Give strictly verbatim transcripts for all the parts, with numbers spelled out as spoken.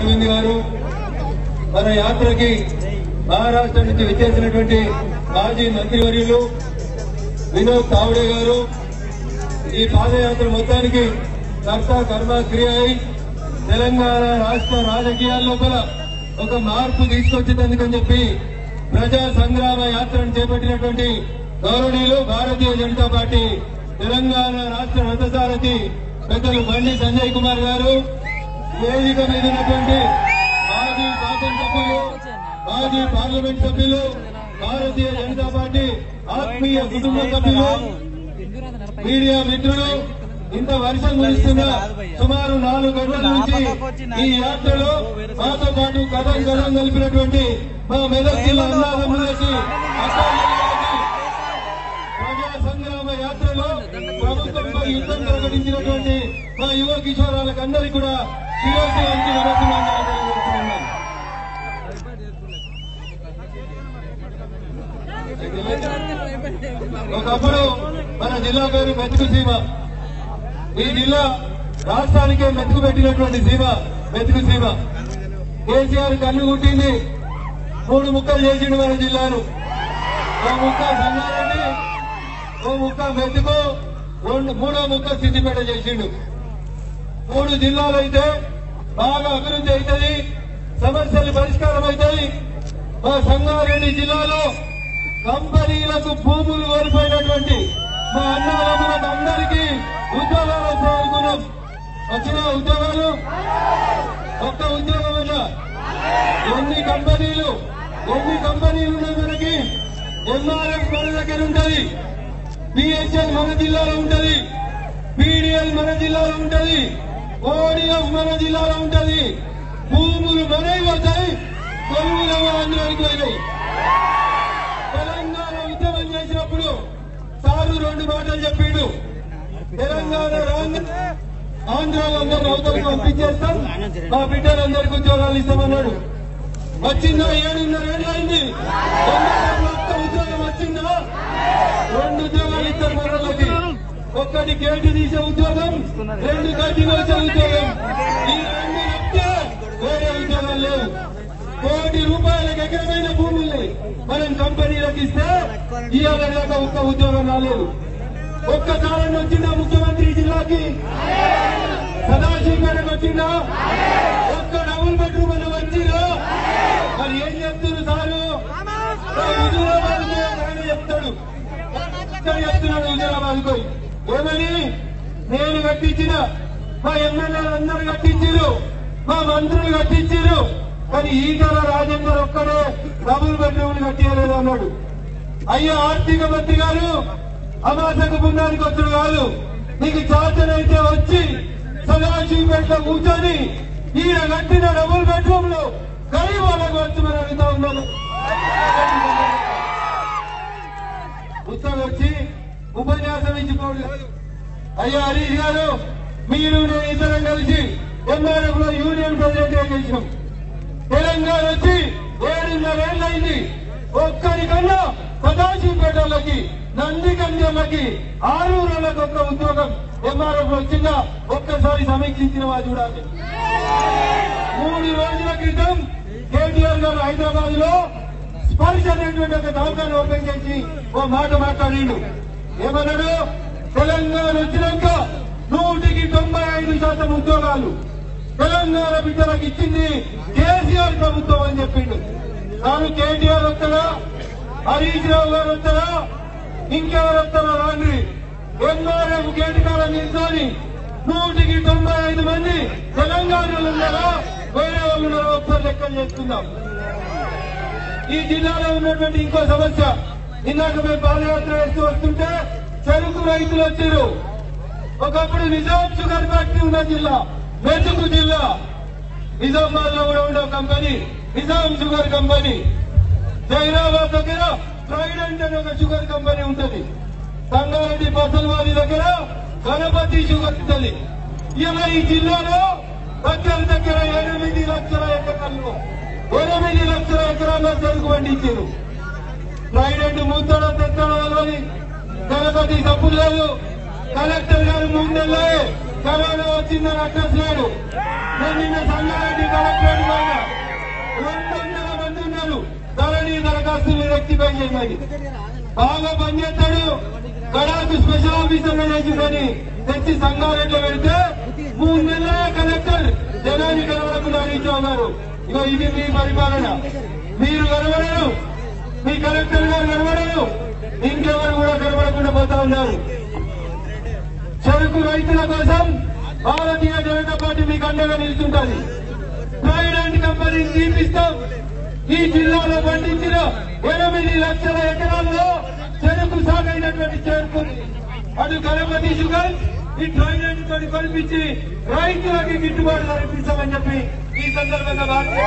అరవింద్ గారు మన యాత్రకి మహారాష్ట్ర నుంచి విచ్చేసినటువంటి మాజీ మంత్రివర్యులు వినోద్ తావడే గారు ఈ పాదయాత్ర మొత్తానికి కర్త కర్మ క్రియ అయి తెలంగాణ రాష్ట్ర రాజకీయాల లోపల ఒక మార్పు తీసుకొచ్చేందుకని చెప్పి ప్రజా సంగ్రామ యాత్రను చేపట్టినటువంటి గౌరవనీయులు భారతీయ జనతా పార్టీ తెలంగాణ రాష్ట్ర రథసారథి పెద్దలు బండి సంజయ్ కుమార్ గారు, వేదిక మీద ఉన్నటువంటి మాజీ శాసనసభ్యులు, మాజీ పార్లమెంట్ సభ్యులు, భారతీయ జనతా పార్టీ ఆత్మీయ కుటుంబ సభ్యులు, మీడియా మిత్రులు, ఇంత వర్షం కురుస్తున్న సుమారు నాలుగు గంటల నుంచి ఈ యాత్రలో మాతో పాటు కథం కథం కలిపినటువంటి మా మెదక్ జిల్లా అన్నాదమ్ములకి, ప్రజా సంగ్రామ యాత్రలో ప్రభుత్వంపై యుద్ధం ప్రకటించినటువంటి మా యువ కిషోరాలకు అందరికీ కూడా శిరోసి వంచి నమస్కారాలు తెలియజేస్తున్నాం. ఒకప్పుడు మన జిల్లా పేరు మెతుకు సీమ. ఈ జిల్లా రాష్ట్రానికే మెతుకు పెట్టినటువంటి సీమ మెతుకు సీమ. కేసీఆర్ కన్ను కుట్టింది, మూడు ముక్కలు చేసిండు మన జిల్లాను. ఓ ముక్క సంగారెడ్డి, ఓ ముక్క మెతుకు, రెండు మూడో ముక్క సిద్దిపేట చేసిండు. మూడు జిల్లాలు అయితే బాగా అభివృద్ధి అవుతుంది, సమస్యలు పరిష్కారం అవుతాయి. మా సంగారెడ్డి జిల్లాలో కంపెనీలకు భూములు కోల్పోయినటువంటి మా అన్నదమ్ములకు అందరికీ ఉద్యోగాలు వస్తాయనుకున్నాం. వచ్చిన ఉద్యోగాలు ఒక్క ఉద్యోగం వల్ల ఎన్ని కంపెనీలు ఎన్ని కంపెనీలు ఉన్నాయి మనకి. ఎంఆర్ఎఫ్ మన దగ్గర ఉంటది, పిహెచ్ఎల్ మన జిల్లాలో ఉంటది, పీడీఎల్ మన జిల్లాలో ఉంటది, ఓడిఎఫ్ మన జిల్లాలో ఉంటది. భూములు మనవి వస్తాయి, కొలువులు ఆంధ్రానికి పోయినాయి. తెలంగాణ ఉద్యమం చేసినప్పుడు సారు రెండు మాటలు చెప్పిండు. తెలంగాణ రాగానే ఆంధ్రాలందరూ అవతలకు పంపించేస్తాం, మా బిడ్డలందరికీ ఉద్యోగాలు ఇస్తామన్నాడు. వచ్చిందా? ఏడున్నర ఏళ్ళు అయింది. ఒక్క ఉద్యోగం వచ్చిందా? రెండు ఉద్యోగాలు ఇస్తారు మనకి. ఒక్కటి గేటు తీసే ఉద్యోగం, రెండు గడ్డి కోసే ఉద్యోగం. ఈ రెండు చెప్తే వేరే ఉద్యోగాలు లేవు. కోటి రూపాయలకు ఎకరమైన భూముల్ని మనం కంపెనీలకు ఇస్తే ఇవాళ దాకా ఒక్క ఉద్యోగం రాలేదు. ఒక్కసారి వచ్చిందా ముఖ్యమంత్రి జిల్లాకి? సదాశివపేటకు వచ్చిందా? ఒక్క డబుల్ బెడ్రూమ్ అని వచ్చిందా? మరి ఏం చెప్తున్నారు సారు? హుజూరాబాద్ ఆయన చెప్తాడు, చెప్తున్నాడు హుజూరాబాద్ పోయి ఏమని? నేను కట్టించిన, మా ఎమ్మెల్యేలు అందరూ కట్టించారు, మా మంత్రులు కట్టించారు, కానీ ఈటల రాజేందర్ ఒక్కడే డబుల్ బెడ్రూమ్ కట్టియలేదు అన్నాడు. అయ్యా ఆర్థిక మంత్రి గారు, అమాసకు బృందానికి వచ్చాడు కాదు, నీకు చాచనైతే వచ్చి సదాశివపేటలో కూర్చొని ఈయన కట్టిన డబుల్ బెడ్రూమ్ లో గరీబ్ వాళ్ళకు వచ్చి అడుగుతా ఉన్నాను. ఉత్తరం వచ్చి ఉపన్యాసం ఇచ్చిపోడు కాదు. అయ్యా హరీష్ గారు, మీరు నేను ఇద్దరం కలిసి ఎంఆర్ఎఫ్ లో యూనియన్ ప్రెసిడెంట్ చేసినాం. తెలంగాణ వచ్చి ఏడున్నరేళ్ళైంది. ఒక్కరికన్నా సదాశివపేటలకి, నందికంజలకి, ఆరూరులకు ఒక్క ఉద్యోగం ఎంఆర్ఎఫ్ లో వచ్చిందా? ఒక్కసారి సమీక్షించినవా చూడాలి. మూడు రోజుల క్రితం కేటీఆర్ గారు హైదరాబాద్ లో స్పర్శ అనేటువంటి ఒక దవాఖాన ఓపెన్ చేసి ఓ మాట మాట్లాడిండు. ఏమన్నాడు? తెలంగాణ వచ్చినాక నూటికి తొంభై ఐదు శాతం ఉద్యోగాలు తెలంగాణ బిడ్డలకు ఇచ్చింది కేసీఆర్ ప్రభుత్వం అని చెప్పిండు. తాను కేటీఆర్ వస్తారా, హరీష్ రావు గారు వస్తారా, ఇంకెవరు వస్తారో రాండి. ఎంఆర్ఎఫ్ గేటు కాడ నిల్చొని నూటికి తొంభై ఐదు మంది తెలంగాణలో ఉన్నారా, వేరే వాళ్ళు ఉన్నారో ఒకసారి లెక్కలు చేసుకుందాం. ఈ జిల్లాలో ఉన్నటువంటి ఇంకో సమస్య, ఇందాక మేము పాదయాత్ర వేస్తూ వస్తుంటే చెరుకు రైతులు వచ్చారు. ఒకప్పుడు నిజాం షుగర్ ఫ్యాక్టరీ ఉన్న జిల్లా మెతుకు జిల్లా. నిజామాబాద్ లో కూడా ఉండే company Nizam sugar company. Zaheerabad దగ్గర ట్రైడెంట్ అనే ఒక షుగర్ కంపెనీ ఉంటుంది. సంగారెడ్డి పసల్వాది దగ్గర గణపతి షుగర్ ఉంటుంది. ఇలా ఈ జిల్లాలో దగ్గర దగ్గర ఎనిమిది లక్షల ఎకరాల్లో ఎనిమిది లక్షల ఎకరాల్లో చెరుకు పండించారు. ట్రైడెంట్ మూతడం తెచ్చడం వల్ల గణపతి తప్పు లేదు. కలెక్టర్ గారు ముందెళ్ళే కరోనా వచ్చిందని అడ్రస్ లేడు. నేను నిన్న సంగారెడ్డి కలెక్టర్ చేయమని బాగా పనిచేస్తాడు. గడాకు స్పెషల్ ఆఫీసర్ వేసుకొని తెచ్చి సంగారెడ్డిలో పెడితే మూడు నెలల కలెక్టర్ జనాన్ని కనబడకుండా ఉన్నారు. ఇగో ఇది మీ పరిపాలన. మీరు కనబడరు, మీ కలెక్టర్ గారు కనబడరు, ఇంకెవరు కూడా కనబడకుండా పోతా ఉన్నారు. చెరుకు రైతుల కోసం భారతీయ జనతా పార్టీ మీకు అండగా నిలుచుంటుంది. ప్రైవేట్ కంపెనీని తీపిస్తాం. ఈ జిల్లాలో పండించిన ఎనిమిది లక్షల ఎకరాల్లో చెరుకు సాగైనటువంటి చెరుకు అటు గణపతి షుగర్ ఈ ట్రైనెంట్ తోటి కల్పించి రైతులకి గిట్టుబాటు కల్పించామని చెప్పి ఈ సందర్భంగా భారతీయ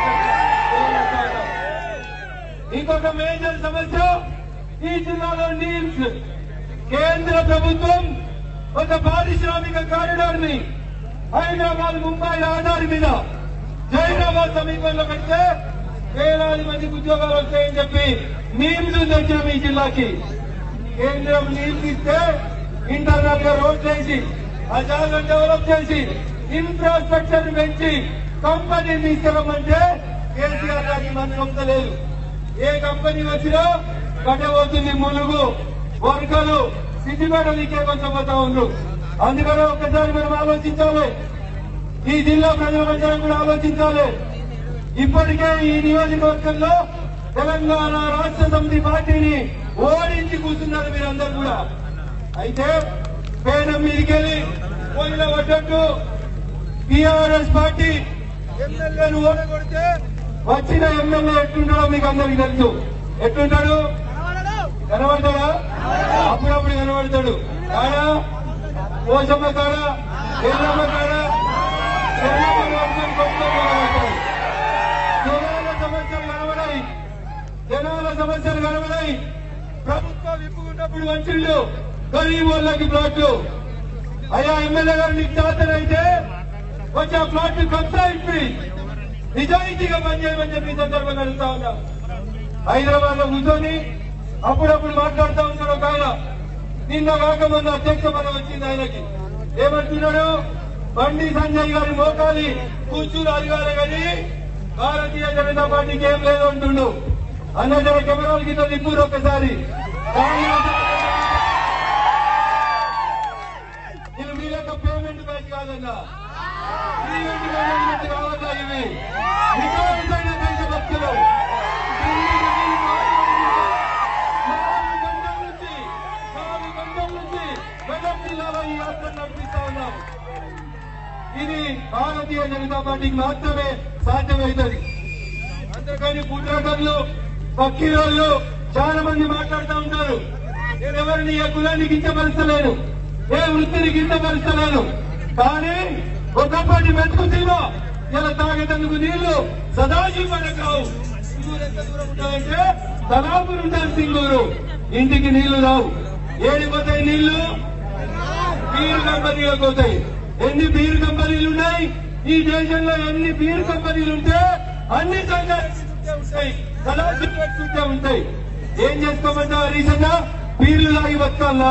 ఇంకొక మేజర్ సమస్య ఈ జిల్లాలో నీమ్స్. కేంద్ర ప్రభుత్వం ఒక పారిశ్రామిక కారిడార్ ని హైదరాబాద్ ముంబై రహదారి మీద జైరాబాద్ సమీపంలో పెడితే వేలాది మందికి ఉద్యోగాలు వస్తాయని చెప్పి నీమ్స్ తెచ్చాము ఈ జిల్లాకి. కేంద్రం నీమ్స్ ఇస్తే ఇంటర్నల్ గా రోడ్లు వేసి ఆ జాగాను డెవలప్ చేసి ఇన్ఫ్రాస్ట్రక్చర్ పెంచి కంపెనీ తీసుకురమ్మంటే కేసీఆర్ గారికి మనకు నమ్మలేదు. ఏ కంపెనీ వచ్చినా కట్టబోతుంది ములుగు, వర్కలు, సిద్దిపేట నీకే కొంచెం పోతా ఉన్నారు. అందుకనే ఒక్కసారి మనం ఆలోచించాలి. ఈ జిల్లా ప్రజలందరం కూడా ఆలోచించాలి. ఇప్పటికే ఈ నియోజకవర్గంలో తెలంగాణ రాష్ట్ర సమితి పార్టీని ఓడించి కూర్చున్నారు మీరందరూ కూడా. అయితే పేనం మీదికెళ్ళి పోయిన పడ్డట్టు టీఆర్ఎస్ పార్టీ ఎమ్మెల్యేను ఓడగొడితే వచ్చిన ఎమ్మెల్యే ఎట్లుంటాడో మీకు అందరికీ తెలుసు. ఎట్లుంటాడు? కనబడతాడా? అప్పుడప్పుడు కనబడతాడు. కాడా పోషమ్మ కాడా, ఎల్లమ్మ కాడా, జనాల సమస్యలు కనబడాయి. జనాల సమస్యలు కనబడాయి. ప్రభుత్వం విప్పుకున్నప్పుడు వచ్చిండు గరీబ్ వాళ్ళకి ప్లాట్లు. అయ్యా ఎమ్మెల్యే గారు నీకు చేతనైతే వచ్చి ఆ ప్లాట్ కబ్జా ఇప్పి నిజాయితీగా పనిచేయమని చెప్పి సందర్భంగా అడుగుతా ఉన్నా. హైదరాబాద్ లో కూర్చొని అప్పుడప్పుడు మాట్లాడుతూ ఉంటాడు ఒక ఆయన. నిన్న కాకముందు అధ్యక్ష పదవి వచ్చింది ఆయనకి. ఏమంటున్నాడు? బండి సంజయ్ గారి మోకాలి కూర్చుని అడగాలి కానీ భారతీయ జనతా పార్టీకి ఏం లేదు అంటుండు. అన్న కెమెరాల కింద నింపురు ఒకసారి. ఇది మీ యొక్క పేమెంట్ బ్యాచ్ కాదన్నా, పేమెంట్ మేనేజ్మెంట్ కావద్దా ఇవి నిజమైన దేశభక్తులు. నాలుగు గంటల నుంచి నాలుగు గంటల నుంచి మెదక్ జిల్లాలో ఈ యాత్ర నడిపిస్తా ఉన్నాం. ఇది భారతీయ జనతా పార్టీకి మాత్రమే సాధ్యమవుతుంది. అందుకని పుట్రకర్లు పక్కిరోళ్ళు చాలా మంది మాట్లాడుతూ ఉంటారు. నేను ఎవరిని ఏ కులాన్ని గించపరుస్తలేను, ఏ వృత్తిని గించపరుస్తలేను. కానీ ఒకప్పటి మెతుకు సీమ ఇలా తాగేందుకు నీళ్లు సదాశివపడ కావు. సింగూరు ఎంత దూరం ఉంటాయంటే సదాపురం ఉంటారు సింగూరు. ఇంటికి నీళ్లు రావు. ఏడిపోతాయి నీళ్లు? బీరు కంపెనీలకు పోతాయి. ఎన్ని బీరు కంపెనీలు ఉన్నాయి ఈ దేశంలో? ఎన్ని బీరు కంపెనీలు ఉంటే అన్ని సంఘాలు ఉంటాయి, సదాశివే ఉంటాయి. ఏం చేసుకోమంటావా? రీసెంట్ గా బీర్లు లాగి బతకాలా?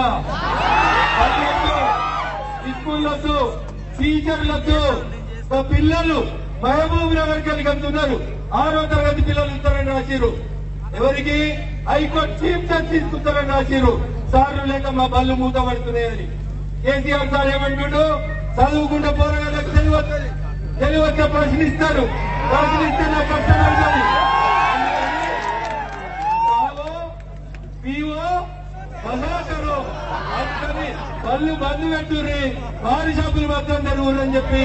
స్కూళ్ళొద్దు, టీచర్లొద్దు. పిల్లలు మహబూబ్ నగర్కి వెళ్ళి కలుతున్నారు. ఆరో తరగతి పిల్లలు ఇస్తారని రాసిరు. ఎవరికి? హైకోర్టు చీఫ్ జస్టిస్ ఇస్తారని రాసిరు. సార్లు లేక మా బళ్ళు మూత పడుతున్నాయని. కేసీఆర్ సార్ ఏమంటుడు? చదువుకుంటే పోరగాళ్ళకి తెలివస్తుంది, తెలివచ్చే ప్రశ్నిస్తారు. ప్రశ్నిస్తే నాకు కష్టపడుతుంది. మహాకరు అందుకని బళ్ళు బంధు పెట్టుర్రి, భారీ షాపులు మొత్తం తెరువురని చెప్పి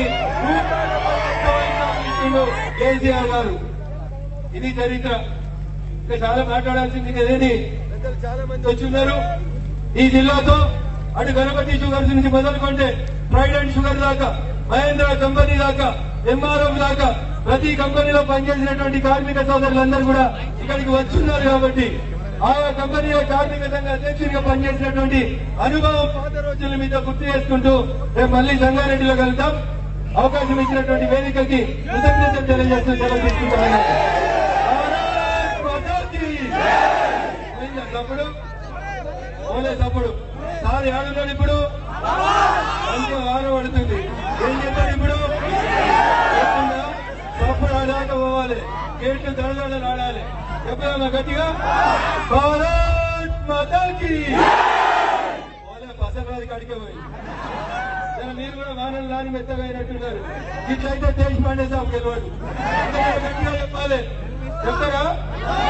కేసీఆర్ గారు. ఇది చరిత్ర. ఇంకా చాలా మాట్లాడాల్సింది కదేని. పెద్దలు చాలా మంది వచ్చిన్నారు ఈ జిల్లాతో. అటు గణపతి షుగర్స్ నుంచి మొదలుకుంటే ప్రైవేట్ షుగర్ దాకా, మహేంద్ర కంపెనీ దాకా, ఎంఆర్ఎఫ్ దాకా ప్రతి కంపెనీలో పనిచేసినటువంటి కార్మిక సోదరులందరూ కూడా ఇక్కడికి వచ్చున్నారు. కాబట్టి ఆయా కంపెనీలో కార్మిక సంఘ అధ్యక్షుడిగా పనిచేసినటువంటి అనుభవం పాత రోజుల మీద గుర్తు చేసుకుంటూ రేపు మళ్లీ సంగారెడ్డిలో కలుద్దాం. అవకాశం ఇచ్చినటువంటి వేదికకి కృతజ్ఞతలు తెలియజేస్తూ సెలవు తీసుకుంటాను. తప్పుడు ఓలే తప్పుడు సార్ ఏడున్నాడు ఇప్పుడు? మంచిగా వారం పడుతుంది. ఏం చేస్తాడు ఇప్పుడు? తప్పుడు ఆడాక పోవాలి, గేట్లు దడదడలు ఆడాలి. చెప్పామా గట్టిగా? భారత్ మాతాకి పసరాది కాడికే పోయి మీరు కూడా వానలు నాని మెత్తగా అయినట్టున్నారు. ఇట్లయితే దేశ్ పాండే సాబ్ గెలవాడు. గట్టిగా చెప్పాలి. చెప్తారా?